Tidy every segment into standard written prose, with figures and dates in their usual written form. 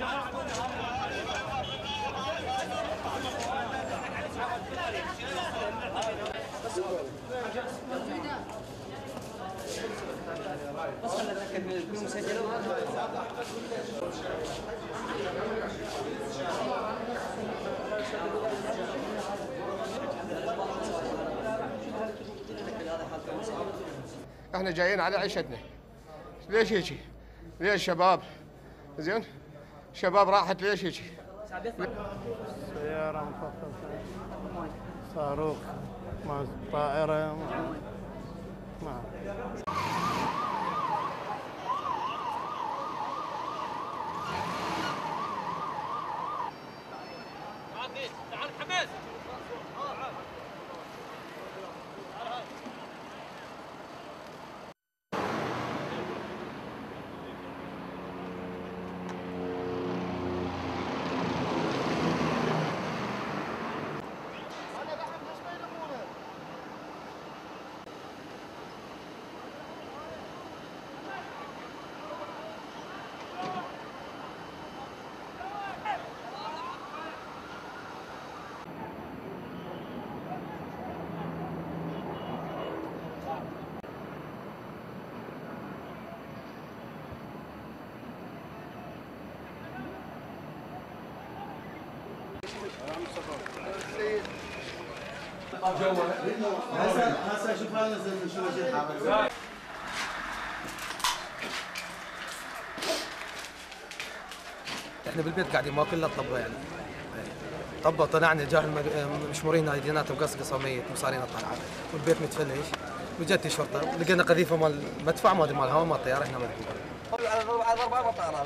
بس خلينا نتاكد من الكل مسجله. احنا جايين على عيشتنا. ليش هيجي؟ ليش شباب؟ زين؟ شباب راحت ليش هيجي؟ سيارة مخففة، صاروخ، طائرة، ما تعال حماس. هسه شوف هذا نزل شو وجه الحاره. احنا بالبيت قاعدين ما كلنا طبه يعني. طبه طلعنا جاه مشمورين ايديناتهم قصقصه وميت وصارين طالعه والبيت متفلش وجت الشرطه لقينا قذيفه مال مدفع ما ادري مال هواء مال طياره احنا ما ندري. على 4 طيران.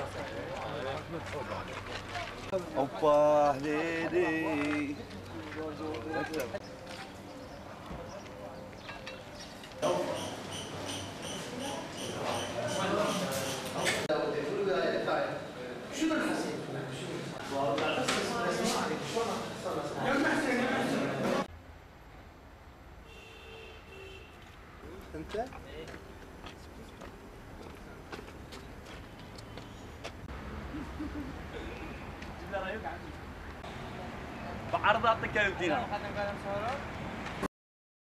اوبا حليلي. شنو الحسين؟ انت؟ بعرض اعطيك 200.